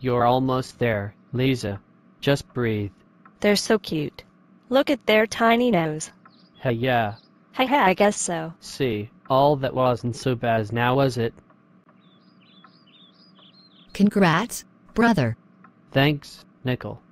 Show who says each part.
Speaker 1: You're almost there, Liza. Just breathe.
Speaker 2: They're so cute. Look at their tiny nose.
Speaker 1: Hey, yeah.
Speaker 2: Hey, I guess so.
Speaker 1: See, all that wasn't so bad as now, was it?
Speaker 3: Congrats, brother.
Speaker 1: Thanks, Nickel.